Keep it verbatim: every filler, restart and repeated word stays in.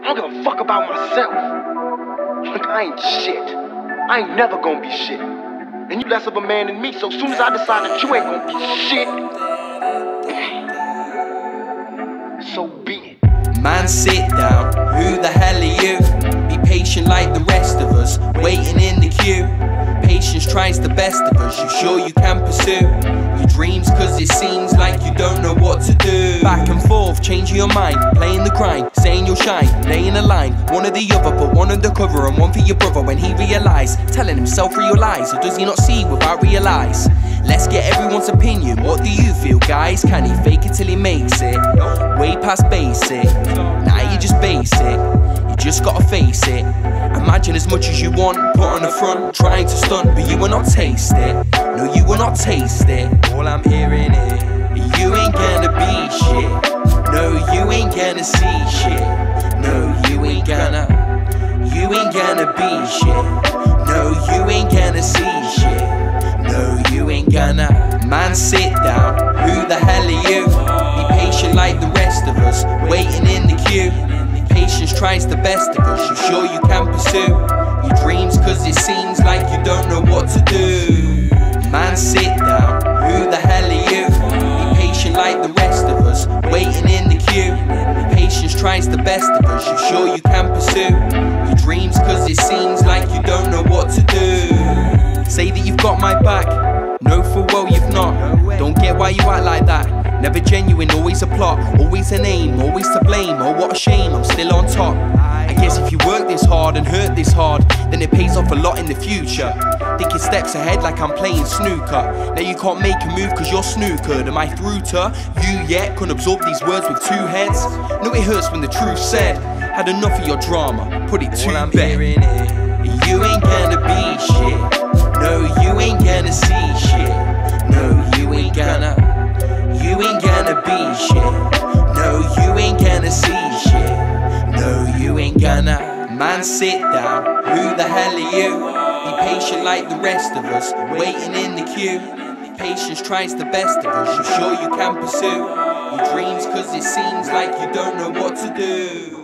I don't give a fuck about myself. Look, I ain't shit. I ain't never gonna be shit. And you less of a man than me, so as soon as I decide that you ain't gonna be shit, so be it. Man, sit down, who the hell are you? Be patient like the rest of us, waiting in the queue. Patience tries the best of us, you sure you can pursue your dreams, cause it seems like you don't know what to do. Back and forth, changing your mind, playing the grind, saying you'll shine, laying a line, one or the other, but one undercover and one for your brother when he realised, telling himself real lies, or does he not see without realise? Let's get everyone's opinion, what do you feel guys? Can he fake it till he makes it? Way past basic, now you just basic, you just gotta face it. Imagine as much as you want, put on the front, trying to stunt, but you will not taste it. No, you will not taste it. All I'm hearing is, you ain't gonna be shit. No, you ain't gonna see shit. No, you ain't gonna, you ain't gonna be shit. No, you ain't gonna see shit. No, you ain't gonna. Man, sit down, who the hell are you? Be patient like the rest of us, waiting in the queue. Patience tries the best of us, you sure you can pursue your dreams, cause it seems like you don't know what to do. Man, sit down, who the hell are you? Be patient like the rest of us, waiting in the queue. Patience tries the best of us, you sure you can pursue your dreams, cause it seems like you don't know what to do. Say that you've got my back, know full well you've not. Don't get why you act like that. Never genuine, always a plot, always an aim, always to blame. Oh, what a shame, I'm still on top. I guess if you work this hard and hurt this hard, then it pays off a lot in the future. Thinking steps ahead like I'm playing snooker. Now you can't make a move cause you're snookered. Am I through to you yet? Couldn't absorb these words with two heads. No, it hurts when the truth's said. Had enough of your drama, put it to bed. You ain't gonna be shit. No, you ain't gonna see shit. No, you ain't gonna, you ain't gonna be shit. No, you ain't gonna see shit. No, you ain't gonna. Man, sit down, who the hell are you? Be patient like the rest of us, waiting in the queue. Patience tries the best of us, you sure you can pursue your dreams, cause it seems like you don't know what to do.